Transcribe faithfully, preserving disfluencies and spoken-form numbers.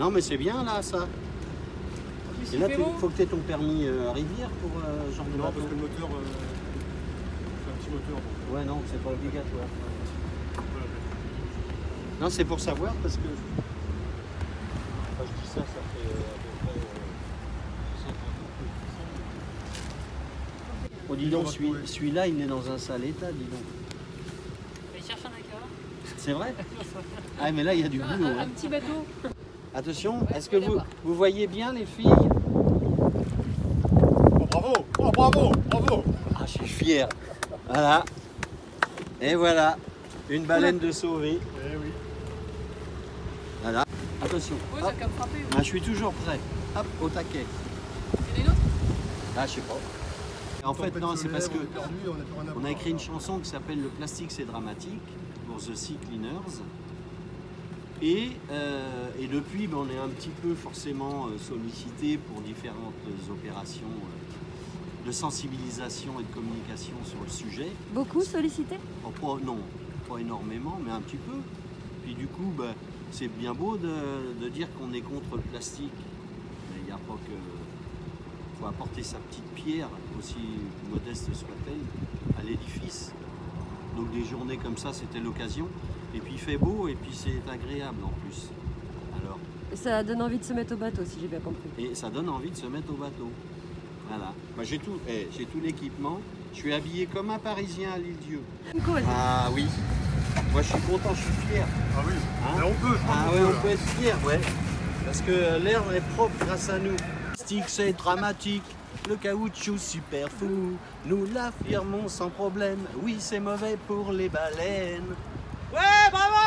Non, mais c'est bien là, ça. Et là, il faut que tu aies ton permis euh, rivière pour euh, genre de Non, bateau. parce que le moteur, euh, c'est un petit moteur. Donc. Ouais, non, c'est pas obligatoire. Voilà. Non, c'est pour savoir parce que. Quand je dis ça, ça fait euh, à peu près. Euh, oh, dis donc, celui-là, celui il est dans un sale état, dis donc. Il cherche un accord. C'est vrai? Ah, mais là, il y a du boulot. Un, hein. un petit bateau. Attention, Ouais, est-ce que vous, vous voyez bien les filles? Oh, bravo! Oh, bravo! Bravo! Ah, je suis fier. Voilà. Et voilà, une baleine de sauvée. Eh oui. Voilà. Attention. Oui, Hop. ça a qu'à me frapper. Oui. Ah, je suis toujours prêt. Hop, au taquet. Il y en a une autre? Ah, je sais pas. En fait, non, c'est parce que on a, perdu, on, on a écrit une chanson qui s'appelle Le plastique c'est dramatique pour The Sea Cleaners. Et, euh, et depuis, ben, on est un petit peu forcément euh, sollicité pour différentes opérations euh, de sensibilisation et de communication sur le sujet. Beaucoup sollicité? Oh, pas, non, pas énormément, mais un petit peu. Puis du coup, ben, c'est bien beau de, de dire qu'on est contre le plastique. Mais il n'y a pas que... Il faut apporter sa petite pierre, aussi modeste soit-elle, à l'édifice. Donc des journées comme ça, c'était l'occasion. Et puis il fait beau et puis c'est agréable en plus. Alors, Ça donne envie de se mettre au bateau, si j'ai bien compris. et ça donne envie de se mettre au bateau. Voilà. Bah, j'ai tout, eh, j'ai tout l'équipement. Je suis habillé comme un Parisien à l'Île-Dieu. Cool. Ah oui. Moi je suis content, je suis fier. Ah oui, Hein? mais on peut, je pense Ah qu'on ouais, peut, on là. peut être fier, ouais. Parce que l'air est propre grâce à nous. Stick, c'est dramatique. Le caoutchouc super fou. Nous l'affirmons sans problème. Oui, c'est mauvais pour les baleines. Ouais, bravo!